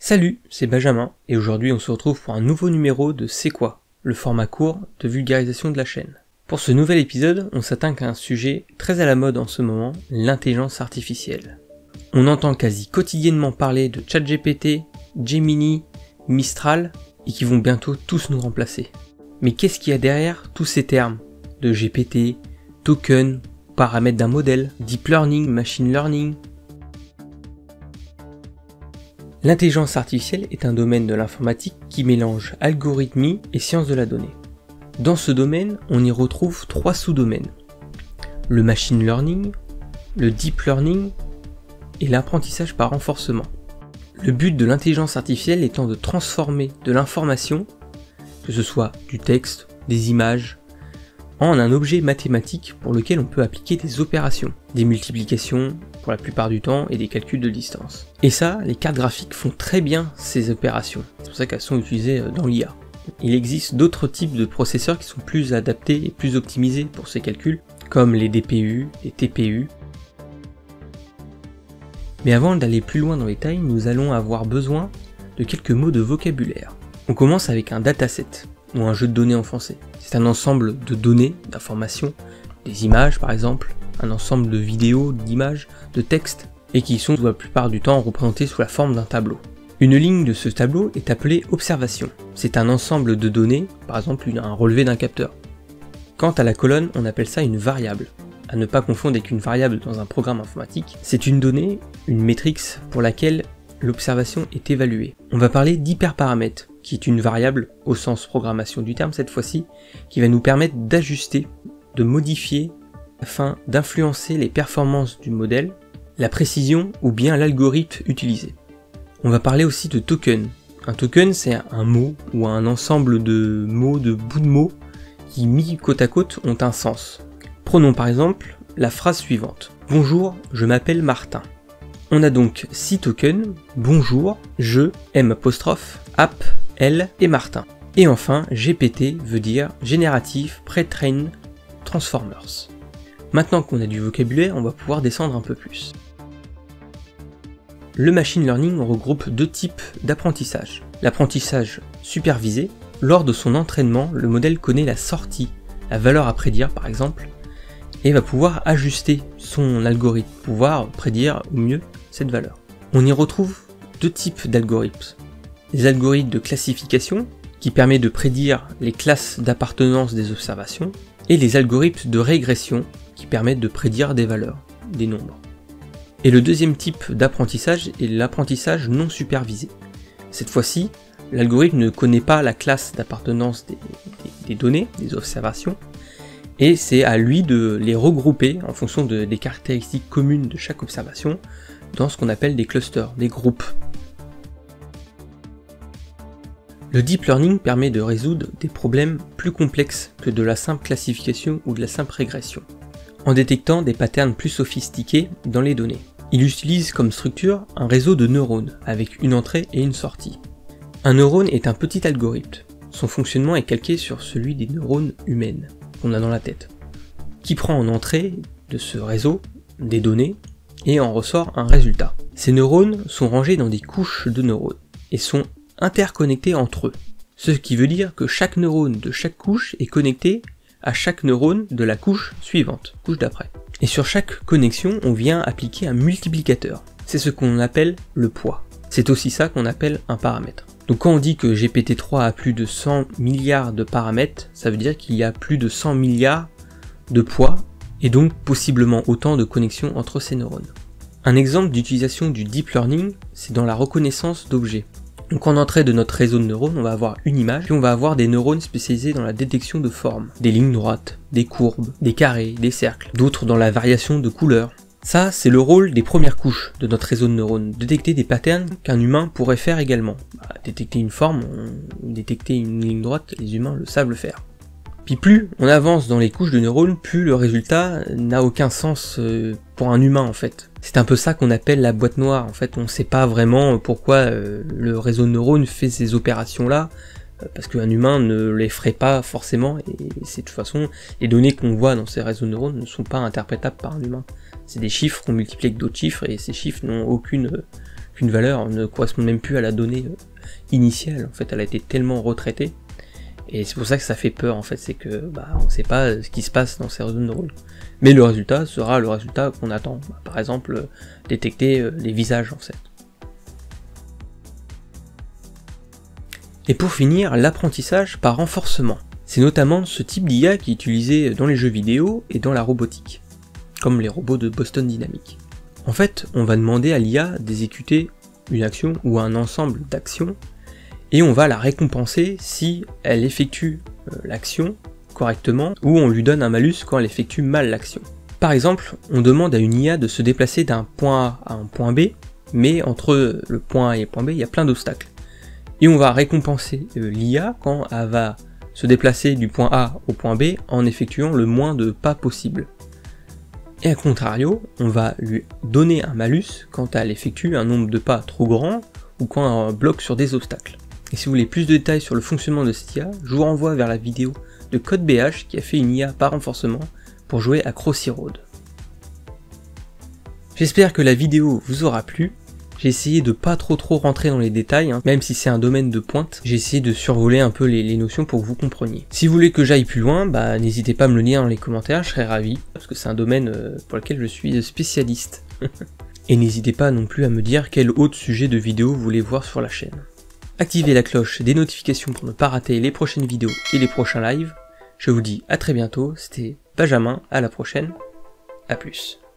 Salut, c'est Benjamin, et aujourd'hui on se retrouve pour un nouveau numéro de C'est quoi, le format court de vulgarisation de la chaîne. Pour ce nouvel épisode, on s'attaque à un sujet très à la mode en ce moment, l'intelligence artificielle. On entend quasi quotidiennement parler de ChatGPT, Gemini, Mistral, et qui vont bientôt tous nous remplacer. Mais qu'est-ce qu'il y a derrière tous ces termes de GPT, token, paramètres d'un modèle, deep learning, machine learning? L'intelligence artificielle est un domaine de l'informatique qui mélange algorithmie et sciences de la donnée. Dans ce domaine, on y retrouve trois sous-domaines. Le machine learning, le deep learning et l'apprentissage par renforcement. Le but de l'intelligence artificielle étant de transformer de l'information, que ce soit du texte, des images, en un objet mathématique pour lequel on peut appliquer des opérations, des multiplications pour la plupart du temps et des calculs de distance. Et ça, les cartes graphiques font très bien ces opérations, c'est pour ça qu'elles sont utilisées dans l'IA. Il existe d'autres types de processeurs qui sont plus adaptés et plus optimisés pour ces calculs, comme les DPU, les TPU. Mais avant d'aller plus loin dans les détails, nous allons avoir besoin de quelques mots de vocabulaire. On commence avec un dataset, ou un jeu de données en français. C'est un ensemble de données, d'informations, des images par exemple, un ensemble de vidéos, d'images, de textes, et qui sont la plupart du temps représentés sous la forme d'un tableau. Une ligne de ce tableau est appelée observation. C'est un ensemble de données, par exemple un relevé d'un capteur. Quant à la colonne, on appelle ça une variable. À ne pas confondre avec une variable dans un programme informatique, c'est une donnée, une métrique pour laquelle l'observation est évaluée. On va parler d'hyperparamètres, qui est une variable au sens programmation du terme cette fois-ci, qui va nous permettre d'ajuster, de modifier, afin d'influencer les performances du modèle, la précision ou bien l'algorithme utilisé. On va parler aussi de token. Un token, c'est un mot ou un ensemble de mots, de bouts de mots, qui mis côte à côte ont un sens. Prenons par exemple la phrase suivante. Bonjour, je m'appelle Martin. On a donc 6 tokens, bonjour, je, M', app, L et Martin. Et enfin, GPT veut dire Generative Pre-trained Transformers. Maintenant qu'on a du vocabulaire, on va pouvoir descendre un peu plus. Le machine learning regroupe deux types d'apprentissage. L'apprentissage supervisé, lors de son entraînement, le modèle connaît la sortie, la valeur à prédire par exemple, et va pouvoir ajuster son algorithme, pouvoir prédire au mieux cette valeur. On y retrouve deux types d'algorithmes. Les algorithmes de classification, qui permet de prédire les classes d'appartenance des observations, et les algorithmes de régression, qui permettent de prédire des valeurs, des nombres. Et le deuxième type d'apprentissage est l'apprentissage non supervisé. Cette fois-ci, l'algorithme ne connaît pas la classe d'appartenance des données, des observations, et c'est à lui de les regrouper en fonction des caractéristiques communes de chaque observation dans ce qu'on appelle des clusters, des groupes. Le deep learning permet de résoudre des problèmes plus complexes que de la simple classification ou de la simple régression, en détectant des patterns plus sophistiqués dans les données. Il utilise comme structure un réseau de neurones avec une entrée et une sortie. Un neurone est un petit algorithme. Son fonctionnement est calqué sur celui des neurones humaines qu'on a dans la tête, qui prend en entrée de ce réseau des données et en ressort un résultat. Ces neurones sont rangés dans des couches de neurones et sont interconnectés entre eux, ce qui veut dire que chaque neurone de chaque couche est connecté à chaque neurone de la couche suivante, couche d'après. Et sur chaque connexion, on vient appliquer un multiplicateur. C'est ce qu'on appelle le poids. C'est aussi ça qu'on appelle un paramètre. Donc quand on dit que GPT-3 a plus de 100 milliards de paramètres, ça veut dire qu'il y a plus de 100 milliards de poids, et donc possiblement autant de connexions entre ces neurones. Un exemple d'utilisation du deep learning, c'est dans la reconnaissance d'objets. Donc en entrée de notre réseau de neurones, on va avoir une image, puis on va avoir des neurones spécialisés dans la détection de formes, des lignes droites, des courbes, des carrés, des cercles, d'autres dans la variation de couleurs. Ça, c'est le rôle des premières couches de notre réseau de neurones, détecter des patterns qu'un humain pourrait faire également. Détecter une forme, détecter une ligne droite, les humains le savent le faire. Puis plus on avance dans les couches de neurones, plus le résultat n'a aucun sens pour un humain en fait. C'est un peu ça qu'on appelle la boîte noire, en fait on ne sait pas vraiment pourquoi le réseau de neurones fait ces opérations là, parce qu'un humain ne les ferait pas forcément, et c'est de toute façon, les données qu'on voit dans ces réseaux de neurones ne sont pas interprétables par un humain. C'est des chiffres qu'on multiplie avec d'autres chiffres, et ces chiffres n'ont aucune qu'une valeur ne correspond même plus à la donnée initiale, en fait elle a été tellement retraitée, et c'est pour ça que ça fait peur en fait, c'est que on ne sait pas ce qui se passe dans ces réseaux neuronaux. Mais le résultat sera le résultat qu'on attend, par exemple détecter les visages en fait. Et pour finir, l'apprentissage par renforcement. C'est notamment ce type d'IA qui est utilisé dans les jeux vidéo et dans la robotique, comme les robots de Boston Dynamics. En fait, on va demander à l'IA d'exécuter une action ou un ensemble d'actions, et on va la récompenser si elle effectue l'action correctement, ou on lui donne un malus quand elle effectue mal l'action. Par exemple, on demande à une IA de se déplacer d'un point A à un point B, mais entre le point A et le point B, il y a plein d'obstacles. Et on va récompenser l'IA quand elle va se déplacer du point A au point B en effectuant le moins de pas possible. Et à contrario, on va lui donner un malus quand elle effectue un nombre de pas trop grand ou quand elle bloque sur des obstacles. Et si vous voulez plus de détails sur le fonctionnement de cette IA, je vous renvoie vers la vidéo de CodeBH qui a fait une IA par renforcement pour jouer à Crossy Road. J'espère que la vidéo vous aura plu. J'ai essayé de pas trop rentrer dans les détails, même si c'est un domaine de pointe, j'ai essayé de survoler un peu les notions pour que vous compreniez. Si vous voulez que j'aille plus loin, n'hésitez pas à me le dire dans les commentaires, je serais ravi, parce que c'est un domaine pour lequel je suis spécialiste. Et n'hésitez pas non plus à me dire quel autre sujet de vidéo vous voulez voir sur la chaîne. Activez la cloche des notifications pour ne pas rater les prochaines vidéos et les prochains lives. Je vous dis à très bientôt, c'était Benjamin, à la prochaine, à plus.